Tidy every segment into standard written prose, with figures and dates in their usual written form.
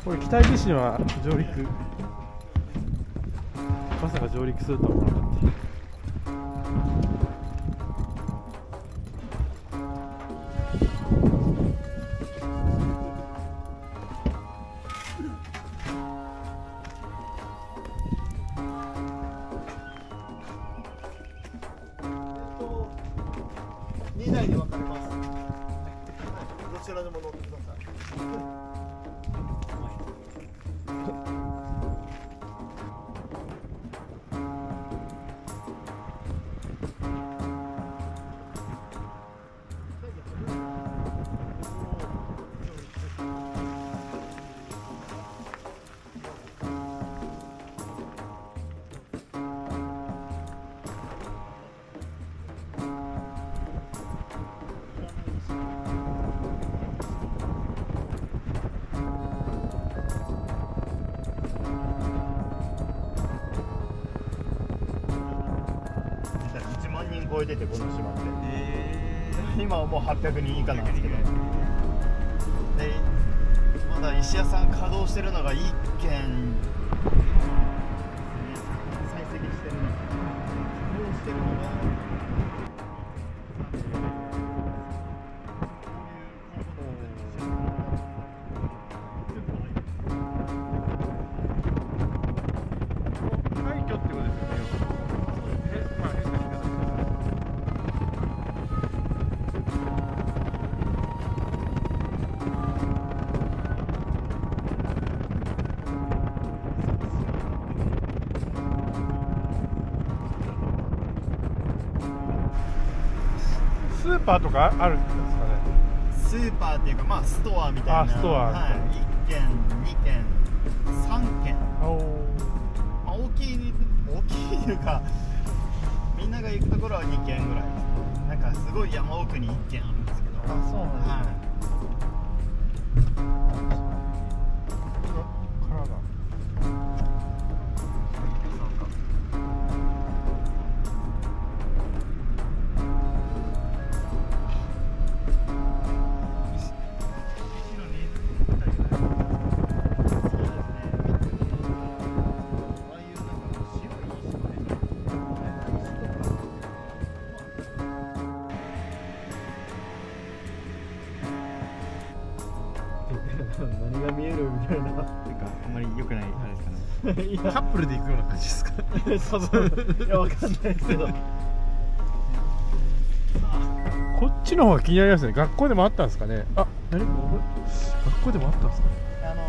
これ北木市には上陸、まさか上陸するとは思わなかった。 2台で分かれます。どちらでも乗ってください。超えててこの島って、今はもう800人以下なんですけど、でまだ石屋さん稼働してるのが1軒採石してるの稼働してるのが廃墟ってことですよね。スーパーとかあるんですかね。 スーパーっていうか、まあストアみたいな。 あ、ストア。 はい、1軒、2軒、3軒。まあ、大きいというか、みんなが行くところは2軒ぐらい。なんかすごい山奥に1軒あるんですけど。 あ、そうなんですね。からだ。 何が見えるみたいな。なんかあんまり良くないあれですかね。 カップルで行くような感じですか。 多分いやわかんないですけど。 こっちの方が気になりますね。学校でもあったんですかね。あ、何これ？学校でもあったんですかね。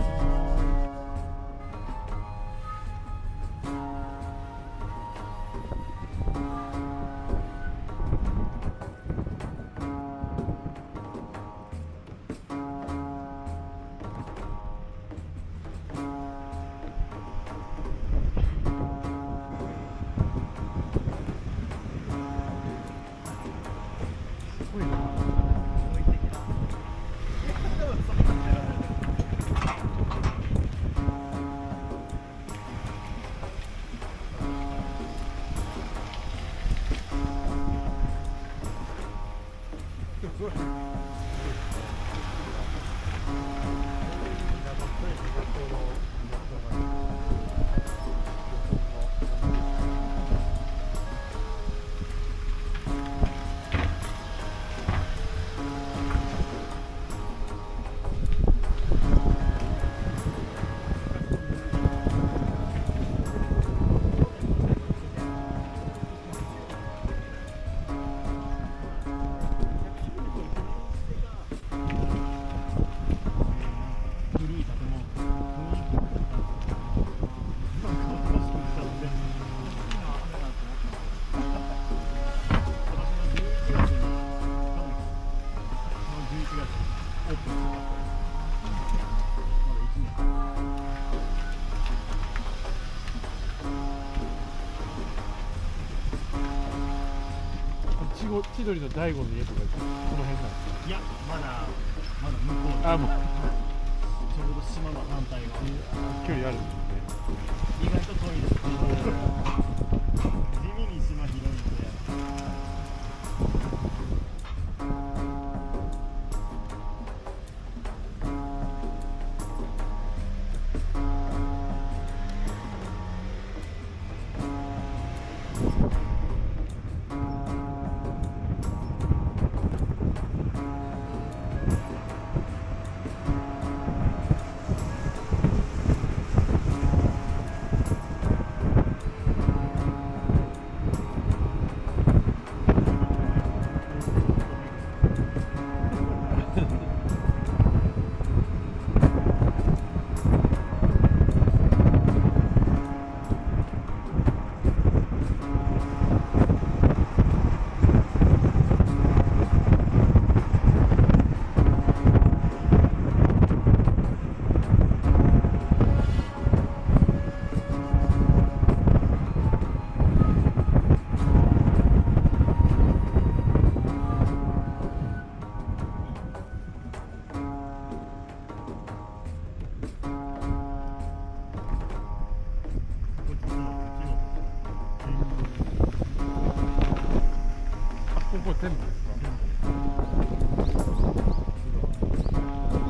千鳥の大悟の家とかこの辺なんですか。 いや、まだ向こう。 あ、もうちょうど島の反対側。 距離あるんですね。 意外と遠いです。地味に島広いんで。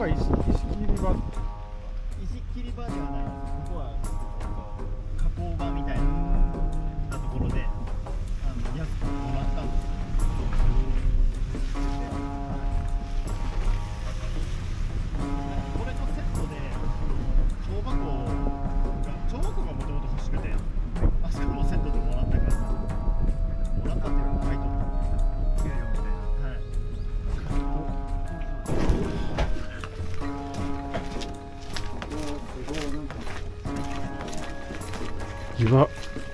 石切り場。 石切り場ではないです。ここは加工場みたいなところで安くもらったんです。これとセットで帳箱がもともと欲しくて、あそこもセットでもらったから、もらったっていうのが入っとった。 岩。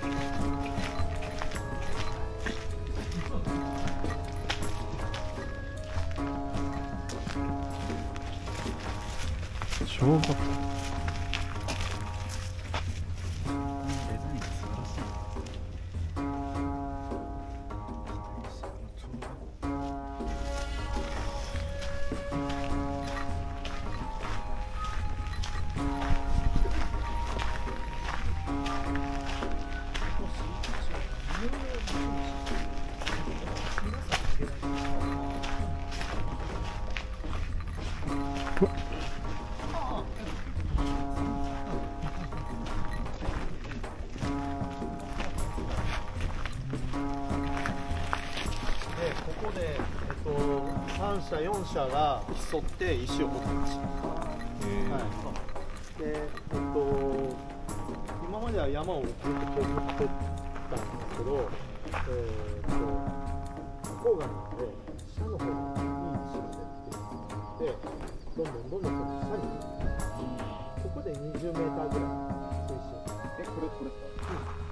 小学校。 ここで、3社4社が競って石を掘ってました。で、今までは山をずっと削ってたんですけど、花崗岩なので下の方がいい石が出てきて、どんどん下にここで20メーターぐらい水深。これですか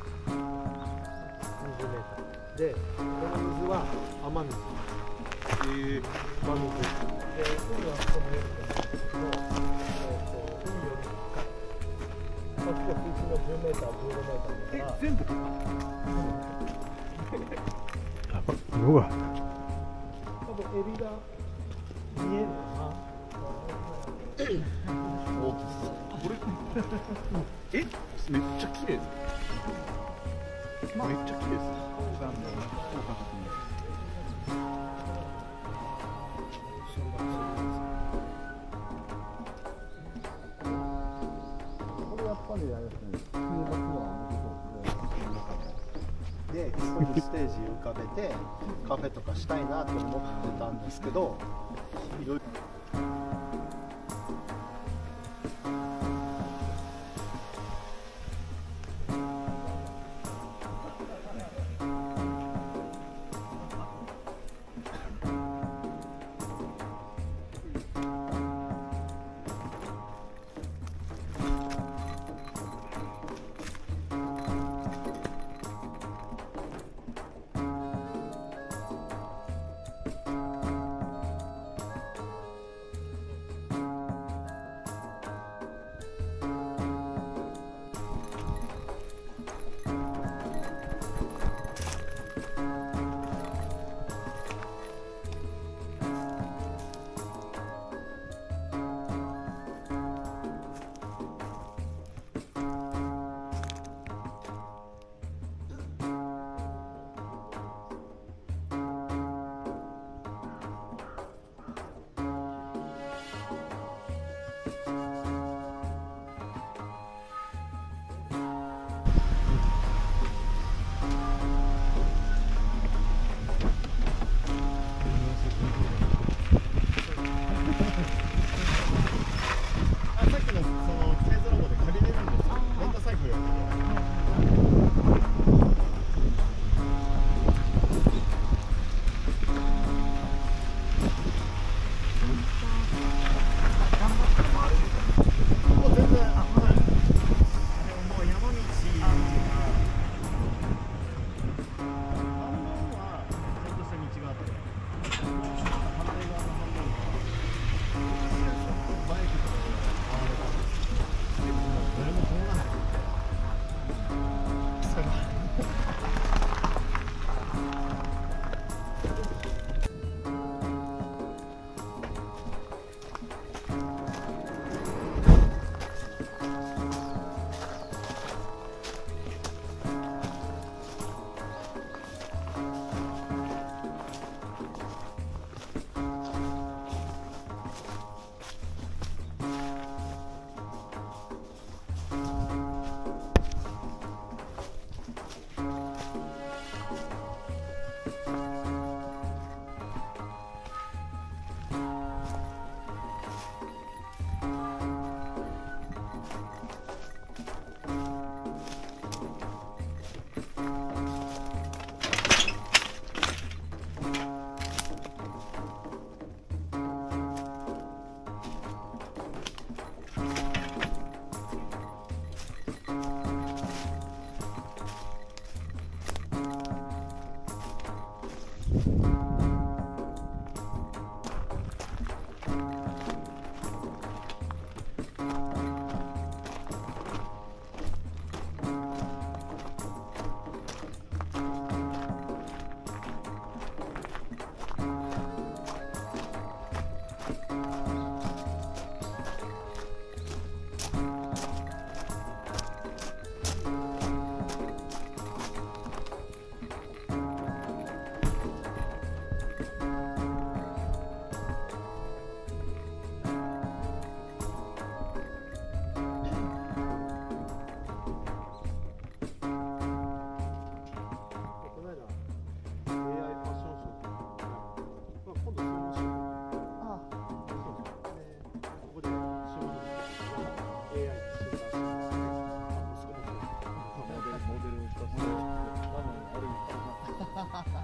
？20メーターで、この水は雨水。雨水。で、海はこのようになんですけど、海より深い。こっちが水深が10メーター、15メーターだから。全部やば、色が。 多分エビが見えるかな。お、これめっちゃ綺麗です。めっちゃ綺麗です。これやっぱりあれですね。で、ここにステージ浮かべてカフェとかしたいなと思ってたんですけど、いろいろ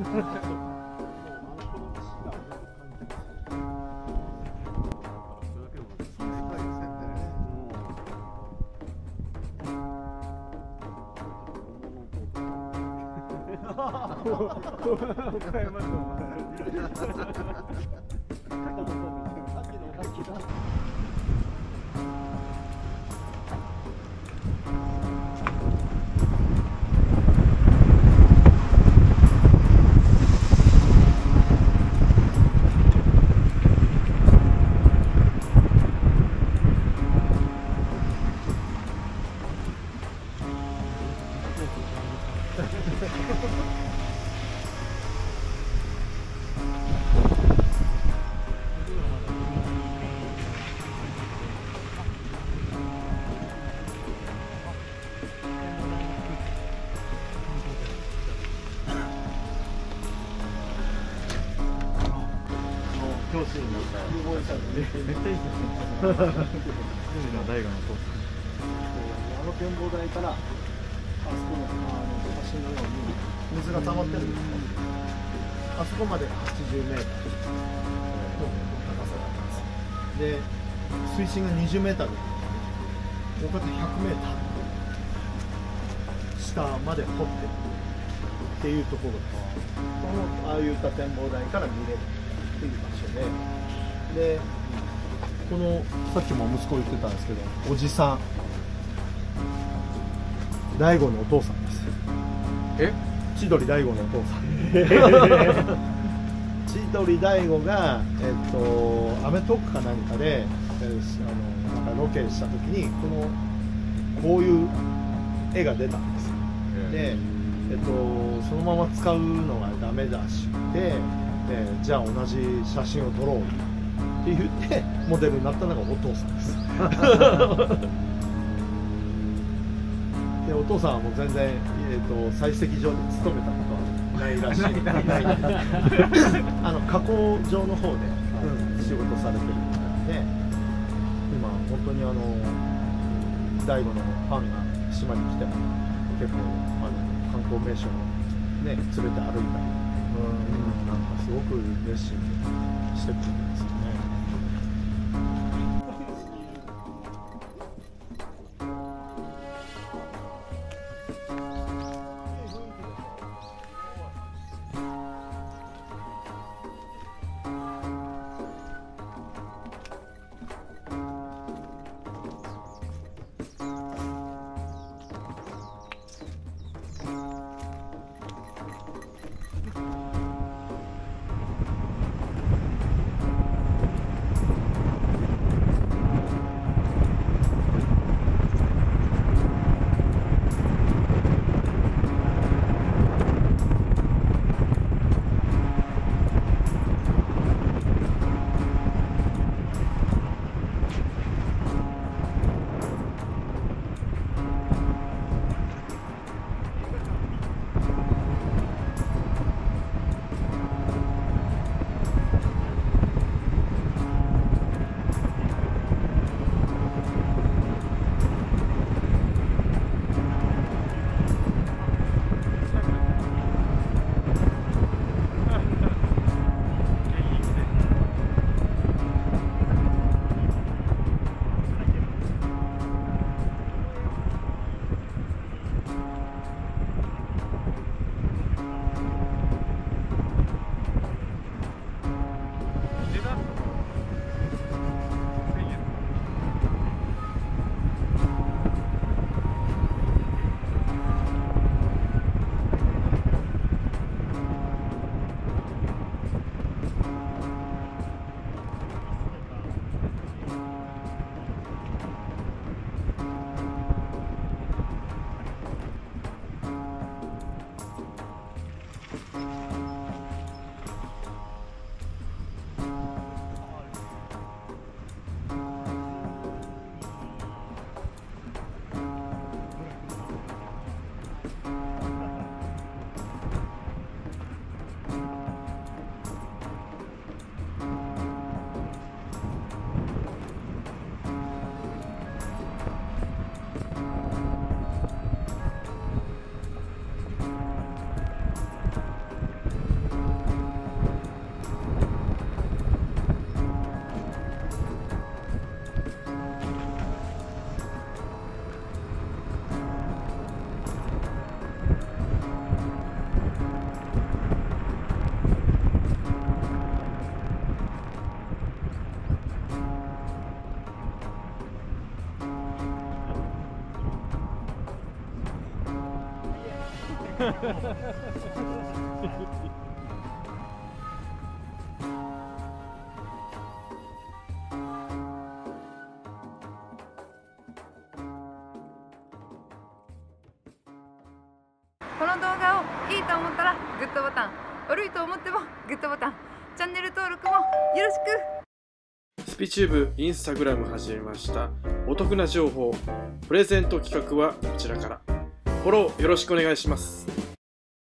教師になっためっちゃいいですね。海の大河のとあの展望台からあそこの橋のように水が溜まってるんですね。あそこまで80メートルの高さがあります。で、水深が20メートル、大方100メートル下まで掘ってるっていうところです。ああいった展望台から見れるっていう場所で、このさっきも息子言ってたんですけど、おじさん大悟のお父さんです。千鳥大悟のお父さん千鳥大悟がアメトーークか何かで、なんかロケした時にこういう絵が出たんですよ。で、そのまま使うのがダメだしで、じゃあ同じ写真を撮ろうって言ってモデルになったのがお父さんですで、お父さんはもう全然、採石場に勤めたことはないらしい加工場の方で、仕事されてるみたいで、今本当に大悟のファンが島に来ても結構観光名所をね連れて歩いたり、なんかすごく熱心にしてくれてますよね。 この動画をいいと思ったらグッドボタン、悪いと思ってもグッドボタン、チャンネル登録もよろしく。 スピチューブインスタグラム始めました。お得な情報、プレゼント企画はこちらから。フォローよろしくお願いします。